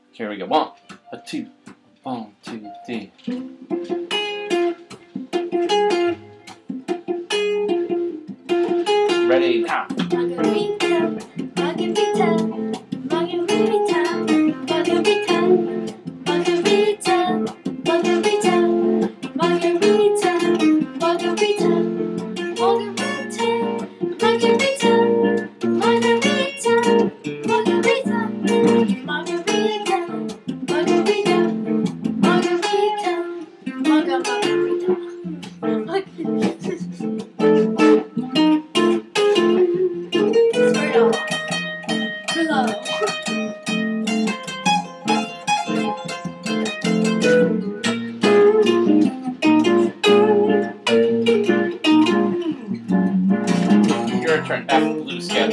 Here we go. 1, 2, 1, 2, 3. Ready now. Margarita, Margarita, Margarita, Margarita, Margarita, Margarita, Margarita, Margarita, Margarita, Margarita, Margarita, Margarita, Margarita, Margarita, Margarita. Hello. Your turn. F blue scale.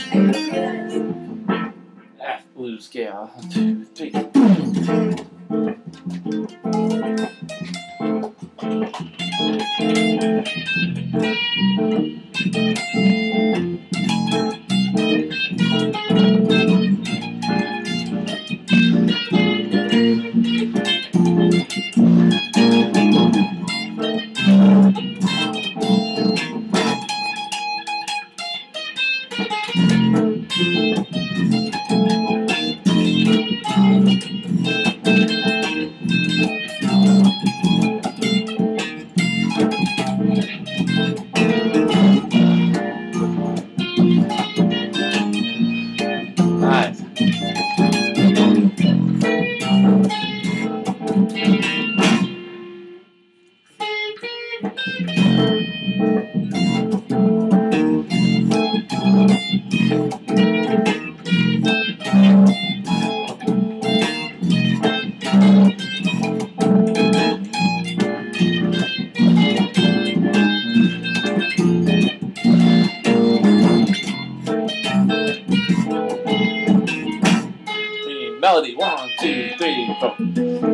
F blue scale. 1, 2, 3. Nice. Melody. 1, 2, 3, 4.